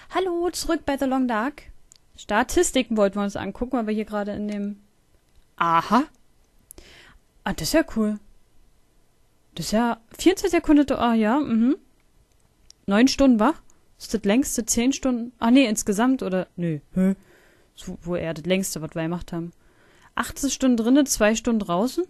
Hallo, zurück bei The Long Dark. Statistiken wollten wir uns angucken, weil wir hier gerade in dem... Aha. Ah, das ist ja cool. Das ist ja 24 Sekunden... Ah, ja, 9 Stunden wach? Ist das längste 10 Stunden? Ah, nee, insgesamt, oder... Nö, so, wo er das längste, was wir gemacht haben. 18 Stunden drinnen, 2 Stunden draußen?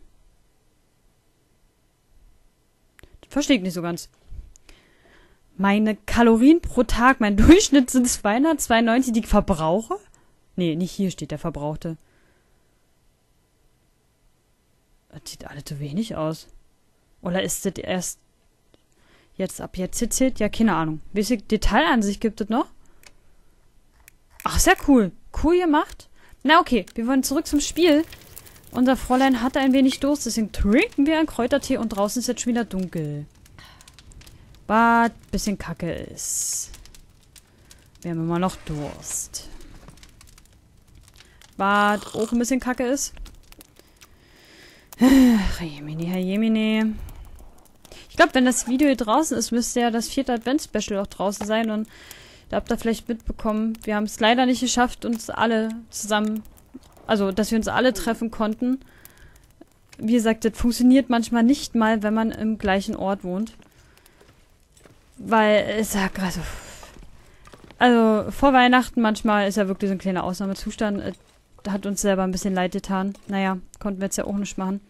Das verstehe ich nicht so ganz. Meine Kalorien pro Tag, mein Durchschnitt sind 292, die ich verbrauche? Nee, nicht hier steht der Verbrauchte. Das sieht alles so wenig aus. Oder ist das erst jetzt ab jetzt zählt? Ja, keine Ahnung. Welche Detailansicht gibt es noch? Ach, sehr cool. Cool gemacht. Na okay, wir wollen zurück zum Spiel. Unser Fräulein hatte ein wenig Durst, deswegen trinken wir einen Kräutertee und draußen ist jetzt schon wieder dunkel. Was bisschen kacke ist. Wir haben immer noch Durst. Was auch ein bisschen kacke ist. Ach, Jemine, Herr Jemine. Ich glaube, wenn das Video hier draußen ist, müsste ja das 4. Advents-Special auch draußen sein. Und da habt ihr vielleicht mitbekommen, wir haben es leider nicht geschafft, uns alle zusammen... Also, dass wir uns alle treffen konnten. Wie gesagt, das funktioniert manchmal nicht mal, wenn man im gleichen Ort wohnt. Weil es ja gerade... Also, vor Weihnachten manchmal ist ja wirklich so ein kleiner Ausnahmezustand. Hat uns selber ein bisschen leid getan. Naja, konnten wir jetzt ja auch nicht machen.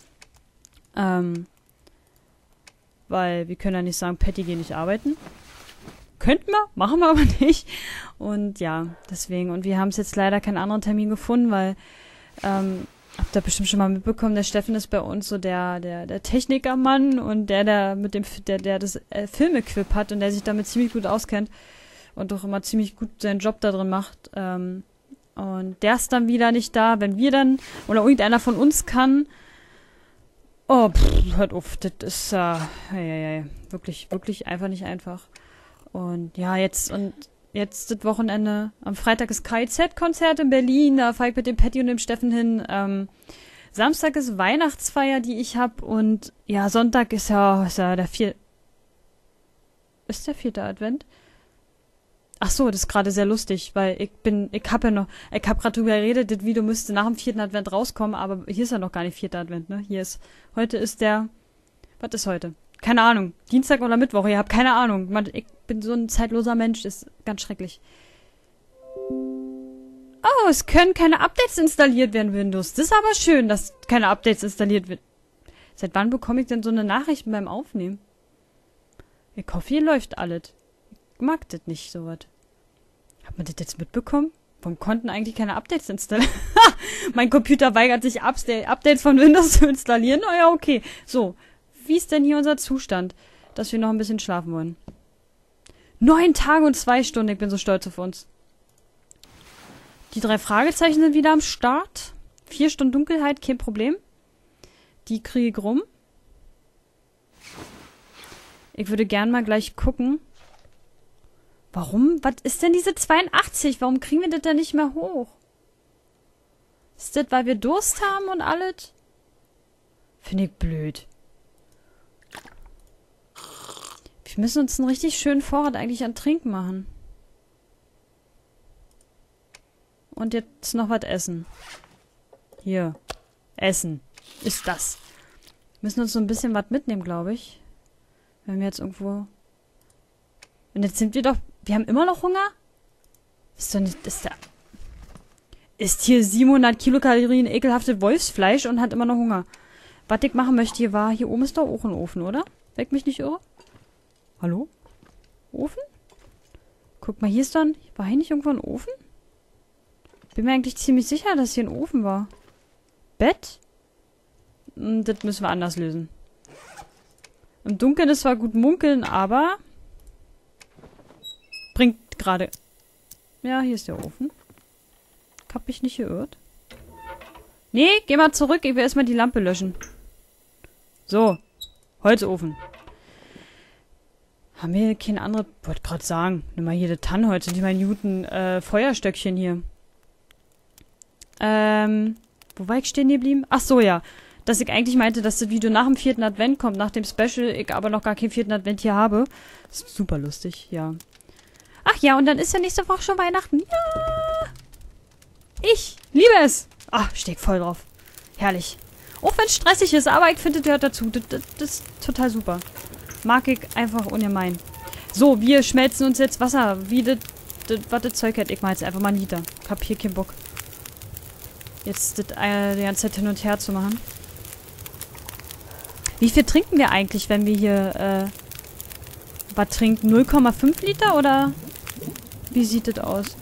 Weil wir können ja nicht sagen, Patty, geh nicht arbeiten. Könnten wir, machen wir aber nicht. Und ja, deswegen. Und wir haben es jetzt leider keinen anderen Termin gefunden, weil, habt ihr bestimmt schon mal mitbekommen, der Steffen ist bei uns so der Technikermann und der mit dem, der das Filmequip hat und der sich damit ziemlich gut auskennt und doch immer ziemlich gut seinen Job da drin macht. Und der ist dann wieder nicht da, wenn wir dann, oder irgendeiner von uns kann. Oh, hört auf, das ist, wirklich, wirklich einfach nicht einfach. Und ja, jetzt das Wochenende. Am Freitag ist KIZ-Konzert in Berlin. Da fahre ich mit dem Patty und dem Steffen hin. Samstag ist Weihnachtsfeier, die ich hab. Und ja, Sonntag ist ja der 4. Ist der 4. Advent? Ach so, das ist gerade sehr lustig, weil ich hab gerade drüber geredet, das Video müsste nach dem 4. Advent rauskommen, aber hier ist ja noch gar nicht 4. Advent, ne? Heute ist der, was ist heute? Keine Ahnung. Dienstag oder Mittwoch, ihr habt keine Ahnung. Ich bin so ein zeitloser Mensch, ist ganz schrecklich. Oh, es können keine Updates installiert werden, Windows. Das ist aber schön, dass keine Updates installiert werden. Seit wann bekomme ich denn so eine Nachricht beim Aufnehmen? Ich hoffe, hier läuft alles. Ich mag das nicht, sowas. Hat man das jetzt mitbekommen? Warum konnten eigentlich keine Updates installieren? Mein Computer weigert sich, Updates von Windows zu installieren. Na ja, okay. So. Wie ist denn hier unser Zustand, dass wir noch ein bisschen schlafen wollen? 9 Tage und 2 Stunden, ich bin so stolz auf uns. Die 3 Fragezeichen sind wieder am Start. 4 Stunden Dunkelheit, kein Problem. Die kriege ich rum. Ich würde gern mal gleich gucken. Warum? Was ist denn diese 82? Warum kriegen wir das denn nicht mehr hoch? Ist das, weil wir Durst haben und alles? Finde ich blöd. Wir müssen uns einen richtig schönen Vorrat eigentlich an Trinken machen. Und jetzt noch was essen. Hier. Essen. Ist das. Wir müssen uns so ein bisschen was mitnehmen, glaube ich. Wenn wir jetzt irgendwo... Und jetzt sind wir doch... Wir haben immer noch Hunger? Ist doch nicht... Ist hier 700 Kilokalorien ekelhafte Wolfsfleisch und hat immer noch Hunger. Was ich machen möchte hier war... Hier oben ist doch auch ein Ofen, oder? Weck mich nicht irre? Hallo? Ofen? Guck mal, hier ist dann... War hier nicht irgendwo ein Ofen? Bin mir eigentlich ziemlich sicher, dass hier ein Ofen war. Bett? Das müssen wir anders lösen. Im Dunkeln ist zwar gut munkeln, aber... Bringt gerade... Ja, hier ist der Ofen. Ich hab mich nicht geirrt. Nee, geh mal zurück. Ich will erstmal die Lampe löschen. So. Holzofen. Haben wir keine andere... Wollte gerade sagen. Nimm mal hier das Tannenholz und nicht mal Newton Feuerstöckchen hier. Wo war ich stehen geblieben? Ach so, ja. Dass ich eigentlich meinte, dass das Video nach dem 4. Advent kommt, nach dem Special, ich aber noch gar keinen 4. Advent hier habe. Das ist super lustig, ja. Ach Ach ja, und dann ist ja nächste Woche schon Weihnachten. Ja! Ich liebe es. Ach, stehe voll drauf. Herrlich. Auch wenn es stressig ist, aber ich finde, das gehört dazu. Das ist total super. Mag ich einfach ungemein. So, wir schmelzen uns jetzt Wasser. Wie das Zeug hat. Ich mache jetzt einfach mal einen Liter. Ich hab hier keinen Bock. Jetzt das die ganze Zeit hin und her zu machen. Wie viel trinken wir eigentlich, wenn wir hier was trinken? 0,5 Liter oder wie sieht das aus?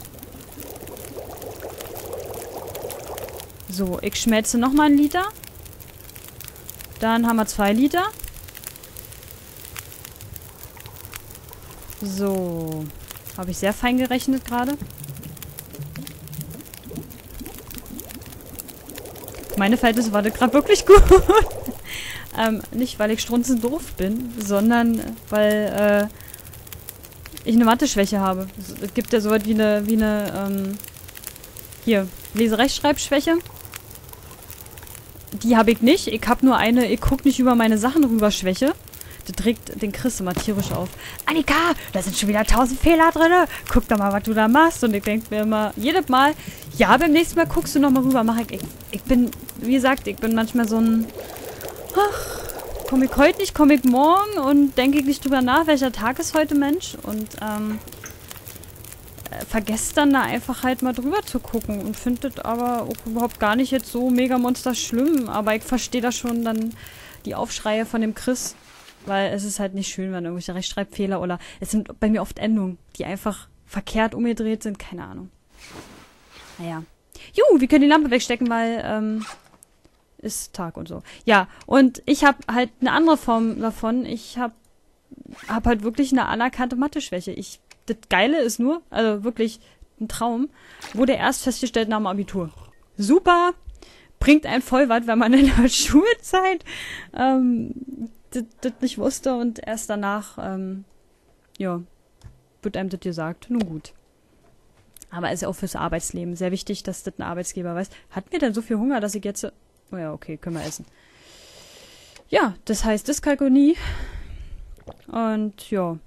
So, ich schmelze nochmal einen Liter. Dann haben wir 2 Liter. So. Habe ich sehr fein gerechnet gerade. Meine Verhältnisse war das gerade wirklich gut. Nicht, weil ich strunzend doof bin, sondern weil ich eine Mathe-Schwäche habe. Es gibt ja sowas wie eine hier, Lese-Rechtschreibschwäche. Die habe ich nicht. Ich habe nur eine, ich gucke nicht über meine Sachen rüber Schwäche. Das regt den Chris immer tierisch auf. Annika, da sind schon wieder 1000 Fehler drin. Guck doch mal, was du da machst. Und ich denke mir immer, jedes Mal, ja, beim nächsten Mal guckst du noch mal rüber. Mach ich. Ich bin, wie gesagt, ich bin manchmal so ein, ach, komme ich heute nicht, komme ich morgen und denke ich nicht drüber nach, welcher Tag ist heute, Mensch. Und, vergesst dann da einfach halt mal drüber zu gucken und findet aber auch überhaupt gar nicht jetzt so mega monster schlimm. Aber ich verstehe da schon dann die Aufschreie von dem Chris, weil es ist halt nicht schön, wenn irgendwelche Rechtschreibfehler oder es sind bei mir oft Endungen, die einfach verkehrt umgedreht sind, keine Ahnung. Naja. Wir können die Lampe wegstecken, weil ist Tag und so. Ja, und ich habe halt eine andere Form davon. Ich hab halt wirklich eine anerkannte Mathe-Schwäche. Das Geile ist nur, also wirklich ein Traum, wurde erst festgestellt nach dem Abitur. Super, bringt einen voll was, wenn man in der Schulzeit das nicht wusste und erst danach, wird einem das gesagt. Nun gut. Aber ist ja auch fürs Arbeitsleben sehr wichtig, dass das ein Arbeitsgeber weiß. Hat mir denn so viel Hunger, dass ich jetzt... Oh ja, okay, können wir essen. Ja, das heißt Dyskalkulie. Und ja...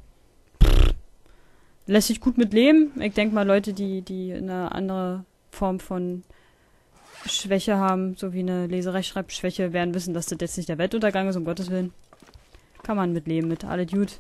Lässt sich gut mit leben. Ich denke mal, Leute, die eine andere Form von Schwäche haben, so wie eine Leserechtschreibschwäche, werden wissen, dass das jetzt nicht der Weltuntergang ist, um Gottes Willen. Kann man mitleben mit. Alle gut.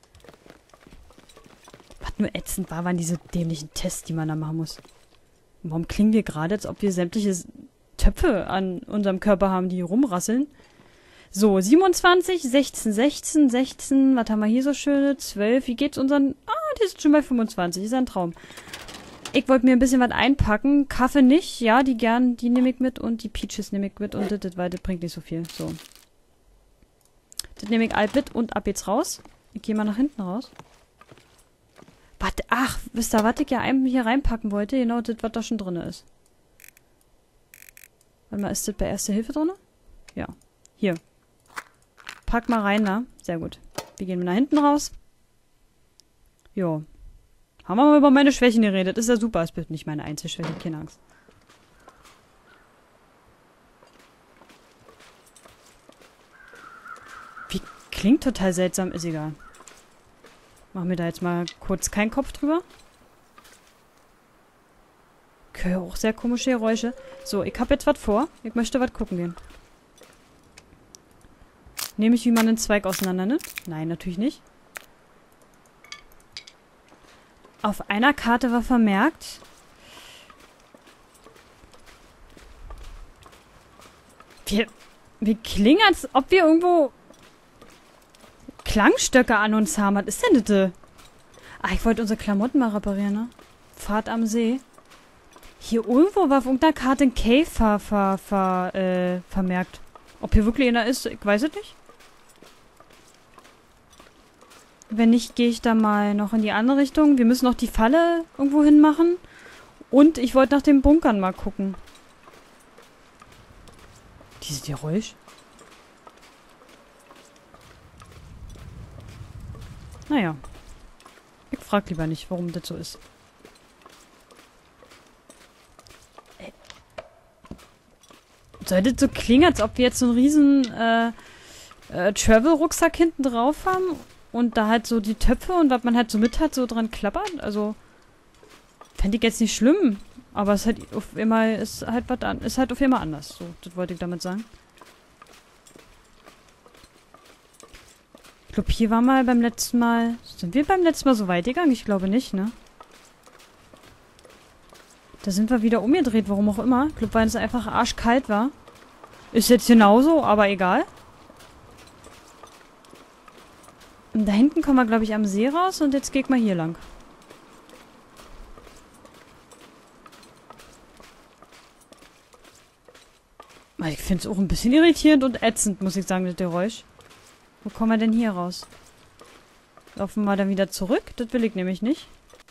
Was nur ätzend war, waren diese dämlichen Tests, die man da machen muss. Und warum klingen wir gerade, als ob wir sämtliche Töpfe an unserem Körper haben, die rumrasseln? So, 27, 16, was haben wir hier so schöne? 12, wie geht's unseren... die sind schon bei 25, ist ein Traum. Ich wollte mir ein bisschen was einpacken. Kaffee nicht, ja, die nehme ich mit und die Peaches nehme ich mit und weil das bringt nicht so viel. So. Das nehme ich alt mit und ab jetzt raus. Ich gehe mal nach hinten raus. Warte, ach, wisst ihr, was ich ja hier reinpacken wollte? Genau das, was da schon drin ist. Warte mal, ist das bei Erste Hilfe drin? Ja. Hier. Pack mal rein, na? Sehr gut. Wir gehen nach hinten raus. Jo. Haben wir mal über meine Schwächen geredet. Ist ja super. Es wird nicht meine Einzelschwäche. Keine Angst. Wie klingt total seltsam. Ist egal. Machen wir da jetzt mal kurz keinen Kopf drüber. Ich höre auch sehr komische Geräusche. So, ich habe jetzt was vor. Ich möchte was gucken gehen. Nehme ich, wie man einen Zweig auseinander nimmt? Nein, natürlich nicht. Auf einer Karte war vermerkt... Wir klingen, als ob wir irgendwo Klangstöcke an uns haben. Was ist denn das? Ah, ich wollte unsere Klamotten mal reparieren, ne? Fahrt am See. Hier irgendwo war auf irgendeiner Karte ein Cave vermerkt. Ob hier wirklich einer ist, ich weiß es nicht. Wenn nicht, gehe ich da mal noch in die andere Richtung. Wir müssen noch die Falle irgendwo hinmachen. Und ich wollte nach den Bunkern mal gucken. Dieses Geräusch. Naja. Ich frag lieber nicht, warum das so ist. Soll das so klingen, als ob wir jetzt so einen riesen Travel-Rucksack hinten drauf haben? und da halt so die Töpfe und was man halt so mit hat, so dran klappert. Also, fände ich jetzt nicht schlimm. Aber es halt auf immer, ist halt auf immer anders. So, das wollte ich damit sagen. Ich glaube, hier war mal beim letzten Mal... Sind wir beim letzten Mal so weit gegangen? Ich glaube nicht, ne? Da sind wir wieder umgedreht, warum auch immer. Ich glaube, weil es einfach arschkalt war. Ist jetzt genauso, aber egal. Und da hinten kommen wir, glaube ich, am See raus und jetzt geht mal hier lang. Ich finde es auch ein bisschen irritierend und ätzend, muss ich sagen, das Geräusch. Wo kommen wir denn hier raus? Laufen wir dann wieder zurück? Das will ich nämlich nicht.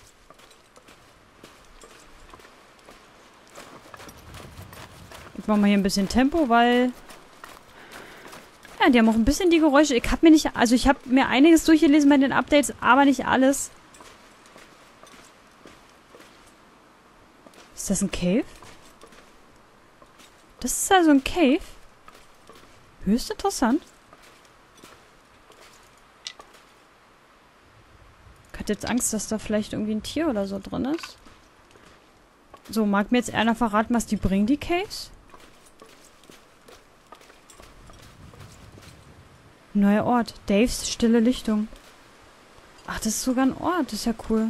Ich mache mal hier ein bisschen Tempo, weil... Ja, die haben auch ein bisschen die Geräusche. Ich habe mir nicht... Also ich habe mir einiges durchgelesen bei den Updates, aber nicht alles. Ist das ein Cave? Das ist also ein Cave? Höchst interessant. Ich hatte jetzt Angst, dass da vielleicht irgendwie ein Tier oder so drin ist. So, mag mir jetzt einer verraten, was die bringen, die Caves? Neuer Ort. Daves stille Lichtung. Ach, das ist sogar ein Ort. Das ist ja cool.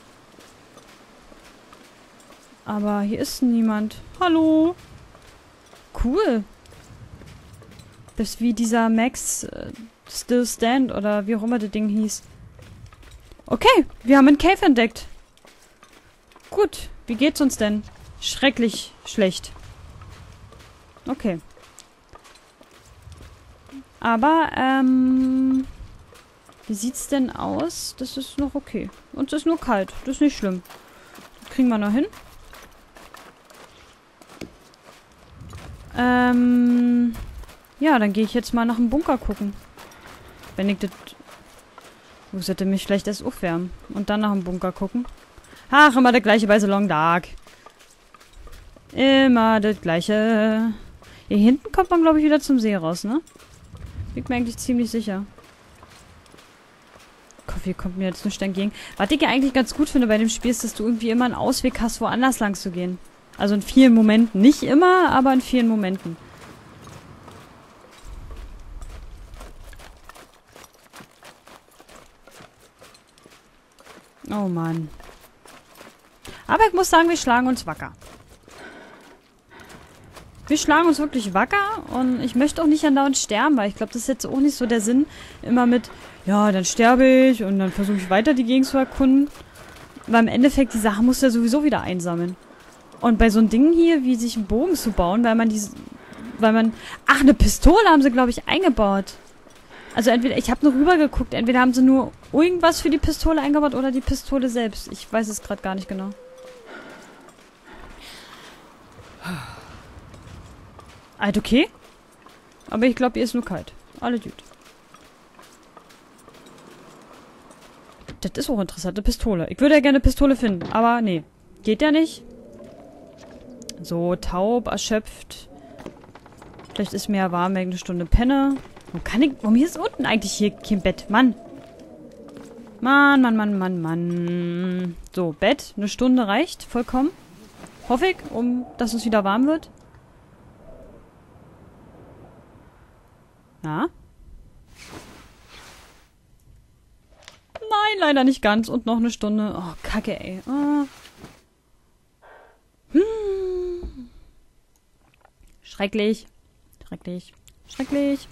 Aber hier ist niemand. Hallo? Cool. Das ist wie dieser Max Still Stand oder wie auch immer das Ding hieß. Okay, wir haben einen Cave entdeckt. Gut, wie geht's uns denn? Schrecklich schlecht. Okay. Aber, wie sieht's denn aus? Das ist noch okay. Und es ist nur kalt. Das ist nicht schlimm. Das kriegen wir noch hin. Ja, dann gehe ich jetzt mal nach dem Bunker gucken. Wenn ich das... Ich sollte mich vielleicht erst aufwärmen. Und dann nach dem Bunker gucken. Ach, immer das gleiche bei so Long Dark. Immer das gleiche. Hier hinten kommt man, glaube ich, wieder zum See raus, ne? Bin mir eigentlich ziemlich sicher. Hier kommt mir jetzt nicht entgegen. Was ich ja eigentlich ganz gut finde bei dem Spiel ist, dass du irgendwie immer einen Ausweg hast, woanders lang zu gehen. Also in vielen Momenten. Nicht immer, aber in vielen Momenten. Oh Mann. Aber ich muss sagen, wir schlagen uns wacker. Wir schlagen uns wirklich wacker und ich möchte auch nicht andauernd sterben, weil ich glaube, das ist jetzt auch nicht so der Sinn. Immer mit, ja, dann sterbe ich und dann versuche ich weiter die Gegend zu erkunden. Weil im Endeffekt, die Sache musst du ja sowieso wieder einsammeln. Und bei so einem Ding hier, wie sich einen Bogen zu bauen, ach, eine Pistole haben sie, glaube ich, eingebaut. Also entweder, ich habe nur rüber geguckt, entweder haben sie nur irgendwas für die Pistole eingebaut oder die Pistole selbst. Ich weiß es gerade gar nicht genau. Alt okay. Aber ich glaube, ihr ist nur kalt. Alle gut. Das ist auch interessant, eine Pistole. Ich würde ja gerne eine Pistole finden, aber nee. Geht ja nicht. So, taub, erschöpft. Vielleicht ist mir ja warm, wenn ich eine Stunde penne. Warum hier ist unten eigentlich hier kein Bett? Mann. Mann. So, Bett. Eine Stunde reicht. Vollkommen. Hoffe ich, dass es wieder warm wird. Ja. Nein, leider nicht ganz. Und noch eine Stunde. Oh, Kacke, ey. Oh. Schrecklich. Schrecklich.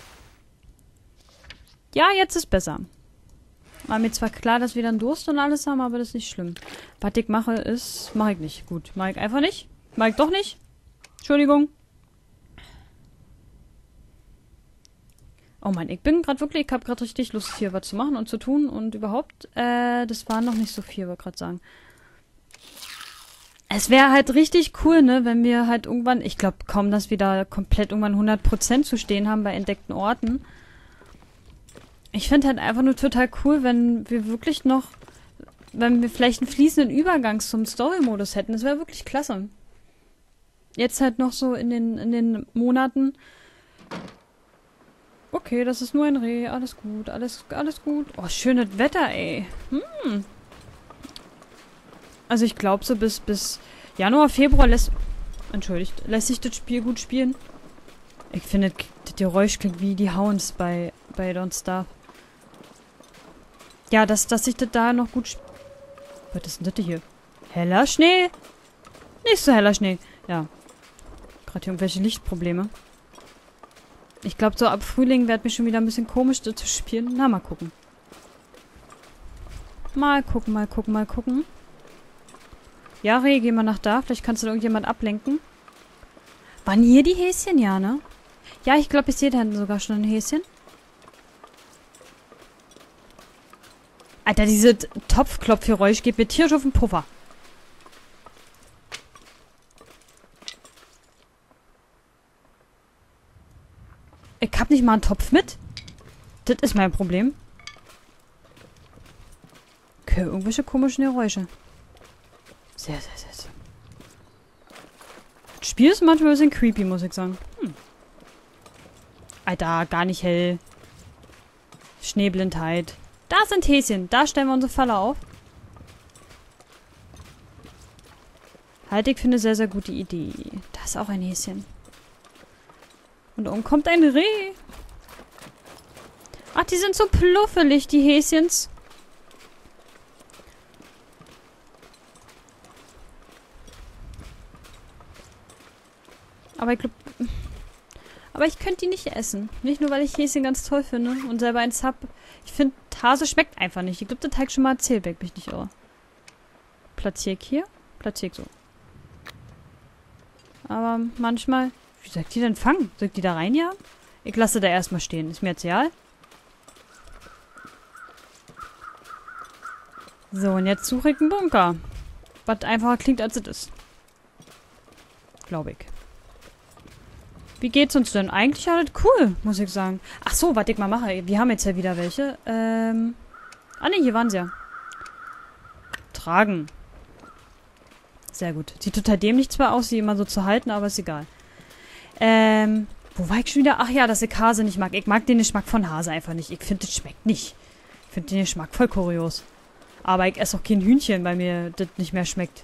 Ja, jetzt ist besser. War mir zwar klar, dass wir dann Durst und alles haben, aber das ist nicht schlimm. Was ich mache, mache ich nicht. Gut, mache ich einfach nicht. Mache ich doch nicht. Entschuldigung. Oh Mann, ich habe gerade richtig Lust, hier was zu machen und zu tun und überhaupt, das war noch nicht so viel, wollte ich gerade sagen. Es wäre halt richtig cool, ne, wenn wir halt irgendwann, ich glaube kaum, dass wir da komplett irgendwann 100% zu stehen haben bei entdeckten Orten. Ich finde halt einfach nur total cool, wenn wir vielleicht einen fließenden Übergang zum Story-Modus hätten. Das wäre wirklich klasse. Jetzt halt noch so in den Monaten. Okay, das ist nur ein Reh. Alles gut, alles gut. Oh, schönes Wetter, ey. Also ich glaube so bis Januar, Februar lässt sich das Spiel gut spielen. Ich finde, das Geräusch klingt wie die Hounds bei Don't Starve. Ja, dass sich das da noch gut... Was ist denn das hier? Heller Schnee? Nicht so heller Schnee. Ja. Gerade hier irgendwelche Lichtprobleme. Ich glaube, so ab Frühling wird mir schon wieder ein bisschen komisch, das zu spielen. Na, mal gucken. Mal gucken. Ja, Reh, geh mal nach da. Vielleicht kannst du da irgendjemand ablenken. Waren hier die Häschen? Ja, ne? Ja, ich glaube, ich sehe da hinten sogar schon ein Häschen. Alter, diese Topfklopfgeräusch geht mir tierisch auf den Puffer. Ich hab nicht mal einen Topf mit. Das ist mein Problem. Okay, irgendwelche komischen Geräusche. Sehr. Das Spiel ist manchmal ein bisschen creepy, muss ich sagen. Alter, gar nicht hell. Schneeblindheit. Da sind Häschen. Da stellen wir unsere Falle auf. Halt, ich finde, sehr, sehr gute Idee. Da ist auch ein Häschen. Und da oben kommt ein Reh. Ach, die sind so pluffelig, die Häschens. Aber ich glaube... Aber ich könnte die nicht essen. Nicht nur, weil ich Häschen ganz toll finde und selber eins hab. Ich finde, Hase schmeckt einfach nicht. Ich glaube, das habe ich schon mal erzählt, wenn ich mich nicht irre. Platziere ich hier? Platziere ich so. Aber manchmal... Wie soll ich die denn fangen? Soll ich die da reinjagen? Ich lasse da erstmal stehen. Ist mir jetzt egal. So, und jetzt suche ich einen Bunker. Was einfacher klingt, als es ist. Glaube ich. Wie geht's uns denn? Eigentlich alles cool, muss ich sagen. Ach so, was ich mal mache. Wir haben jetzt ja wieder welche. Ah ne, hier waren sie ja. Tragen. Sehr gut. Sieht total dämlich zwar aus, sie immer so zu halten, aber ist egal. Wo war ich schon wieder? Ach ja, dass ich Hase nicht mag. Ich mag den Geschmack von Hase einfach nicht. Ich finde, das schmeckt nicht. Ich finde den Geschmack voll kurios. Aber ich esse auch kein Hühnchen, weil mir das nicht mehr schmeckt.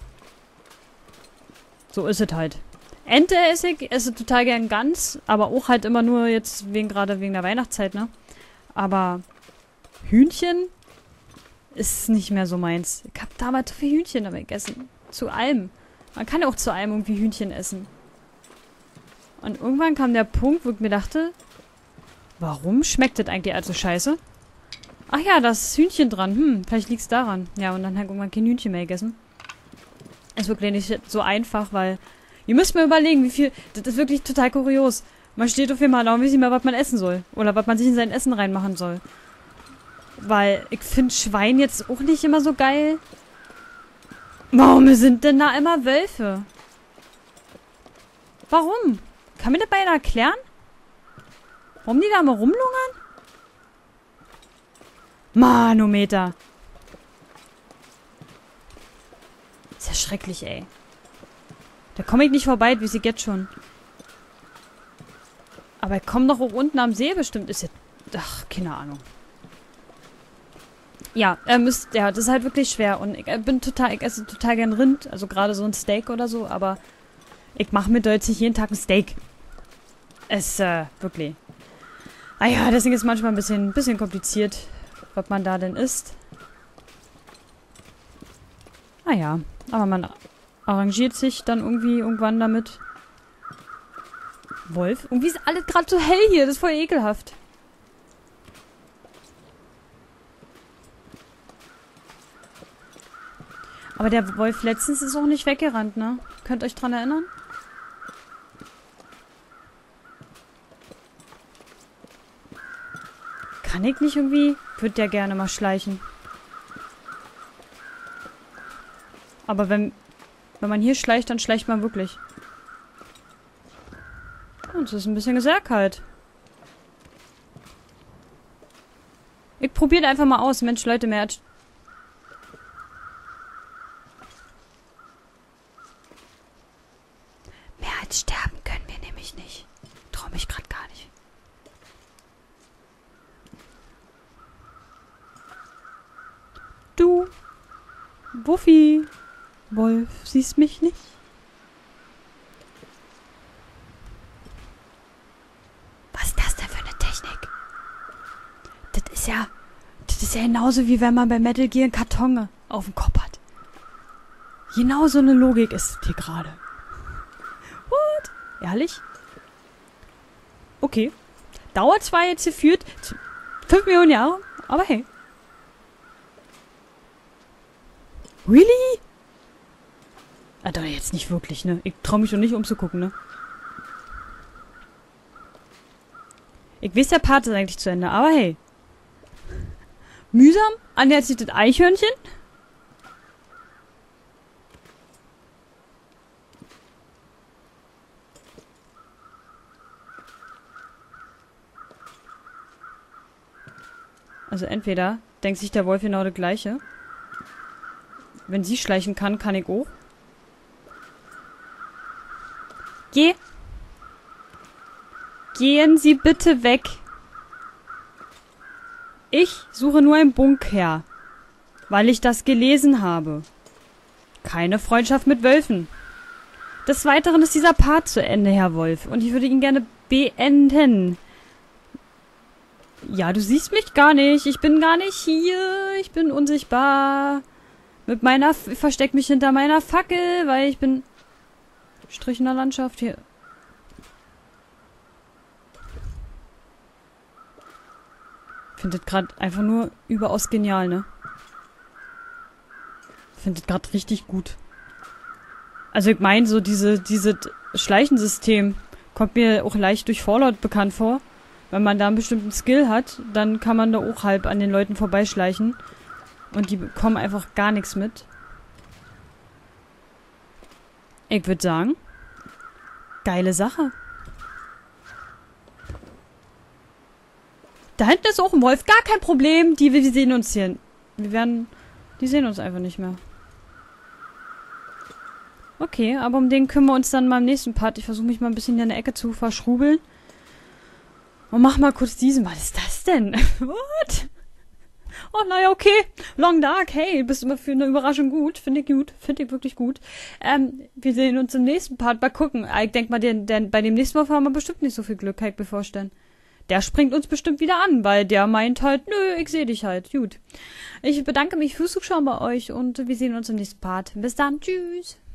So ist es halt. Ente esse total gern Gans, aber auch halt immer nur jetzt gerade wegen der Weihnachtszeit, ne? Aber Hühnchen ist nicht mehr so meins. Ich habe damals so viel Hühnchen dabei gegessen. Zu allem. Man kann ja auch zu allem irgendwie Hühnchen essen. Und irgendwann kam der Punkt, wo ich mir dachte, warum schmeckt das eigentlich also scheiße? Ach ja, da ist Hühnchen dran. Vielleicht liegt es daran. Ja, und dann habe ich irgendwann kein Hühnchen mehr gegessen. Ist wirklich nicht so einfach, weil ihr müsst mir überlegen, wie viel... Das ist wirklich total kurios. Man steht auf jeden Fall da und weiß nicht mehr, was man essen soll. Oder was man sich in sein Essen reinmachen soll. Weil ich finde Schwein jetzt auch nicht immer so geil. Warum sind denn da immer Wölfe? Warum? Kann mir das beide erklären? Warum die da immer rumlungern? Manometer. Ist ja schrecklich, ey. Da komme ich nicht vorbei, wie sie jetzt schon. Aber ich komme doch auch unten am See bestimmt. Ist ja... Ach, keine Ahnung. Ja, ja, das ist halt wirklich schwer. Und ich esse total gern Rind. Also gerade so ein Steak oder so, aber ich mache mir deutlich jeden Tag ein Steak. Es, wirklich. Ah ja, deswegen ist es manchmal ein bisschen kompliziert, was man da denn isst. Ah ja, aber man arrangiert sich dann irgendwie irgendwann damit. Wolf? Irgendwie ist alles gerade so hell hier. Das ist voll ekelhaft. Aber der Wolf letztens ist auch nicht weggerannt, ne? Könnt ihr euch dran erinnern? Kann ich nicht irgendwie? Würde ja gerne mal schleichen. Aber wenn man hier schleicht, dann schleicht man wirklich. Und es ist ein bisschen sehr kalt. Ich probiere einfach mal aus. Mensch, Leute, mehr als sterben können wir nämlich nicht. Traue mich gerade gar nicht. Wuffi. Wolf, siehst mich nicht? Was ist das denn für eine Technik? Das ist ja genauso wie wenn man bei Metal Gear einen Karton auf dem Kopf hat. Genau so eine Logik ist hier gerade. What? Ehrlich? Okay. Dauert zwar jetzt gefühlt 5 Millionen Jahre, aber hey. Really? Ah, doch jetzt nicht wirklich, ne? Ich trau mich schon nicht umzugucken, ne? Ich weiß, der Part ist eigentlich zu Ende, aber hey. Mühsam? Annähert sich das Eichhörnchen? Also entweder denkt sich der Wolf genau das Gleiche. Wenn sie schleichen kann, kann ich auch. Gehen Sie bitte weg. Ich suche nur einen Bunker, weil ich das gelesen habe. Keine Freundschaft mit Wölfen. Des Weiteren ist dieser Part zu Ende, Herr Wolf, und ich würde ihn gerne beenden. Ja, du siehst mich gar nicht. Ich bin gar nicht hier. Ich bin unsichtbar. Ich versteck mich hinter meiner Fackel, weil ich bin Strich in der Landschaft hier. Ich finde das gerade einfach nur überaus genial, ne? Ich finde das gerade richtig gut. Also ich meine, so dieses Schleichensystem kommt mir auch leicht durch Fallout bekannt vor. Wenn man da einen bestimmten Skill hat, dann kann man da auch halb an den Leuten vorbeischleichen. Und die bekommen einfach gar nichts mit. Ich würde sagen, geile Sache. Da hinten ist auch ein Wolf, gar kein Problem. Die sehen uns hier. Die sehen uns einfach nicht mehr. Okay, aber um den kümmern wir uns dann mal im nächsten Part. Ich versuche mich mal ein bisschen in der Ecke zu verschrubeln. Und mach mal kurz diesen. Was ist das denn? What? Oh, naja, okay. Long Dark, hey, bist immer für eine Überraschung gut. Finde ich gut. Finde ich wirklich gut. Wir sehen uns im nächsten Part. Mal gucken. Ich denke mal, bei dem nächsten Mal haben wir bestimmt nicht so viel Glück, kann ich mir vorstellen. Der springt uns bestimmt wieder an, weil der meint halt, nö, ich sehe dich halt. Gut. Ich bedanke mich fürs Zuschauen bei euch und wir sehen uns im nächsten Part. Bis dann. Tschüss.